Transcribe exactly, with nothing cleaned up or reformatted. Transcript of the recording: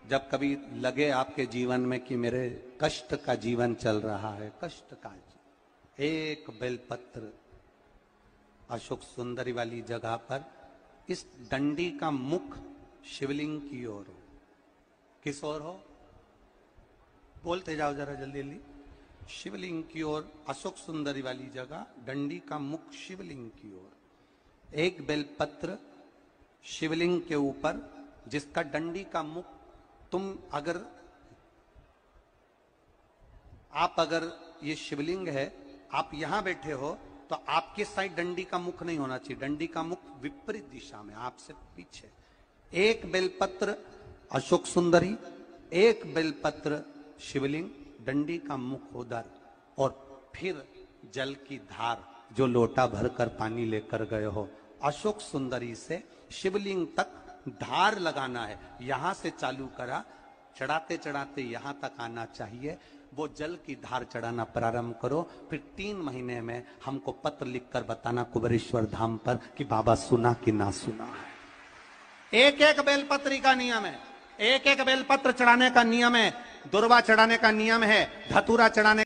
जब कभी लगे आपके जीवन में कि मेरे कष्ट का जीवन चल रहा है, कष्ट का, एक बेलपत्र अशोक सुंदरी वाली जगह पर इस डंडी का मुख शिवलिंग की ओर हो। किस ओर हो? बोलते जाओ जरा जल्दी जल्दी। शिवलिंग की ओर, अशोक सुंदरी वाली जगह, डंडी का मुख शिवलिंग की ओर, एक बेलपत्र शिवलिंग के ऊपर, जिसका डंडी का मुख, तुम अगर आप अगर ये शिवलिंग है, आप यहां बैठे हो तो आपके साइड डंडी का मुख नहीं होना चाहिए, डंडी का मुख विपरीत दिशा में, आपसे पीछे। एक बेलपत्र अशोक सुंदरी, एक बेलपत्र शिवलिंग, डंडी का मुख उधर, और फिर जल की धार, जो लोटा भरकर पानी लेकर गए हो, अशोक सुंदरी से शिवलिंग तक धार लगाना है। यहां से चालू करा, चढ़ाते चढ़ाते यहां तक आना चाहिए। वो जल की धार चढ़ाना प्रारंभ करो। फिर तीन महीने में हमको पत्र लिखकर बताना कुबेरेश्वर धाम पर कि बाबा सुना कि ना सुना है। एक एक बेलपत्री का नियम है, एक एक बेलपत्र चढ़ाने का नियम है, दुर्वा चढ़ाने का नियम है, धतूरा चढ़ाने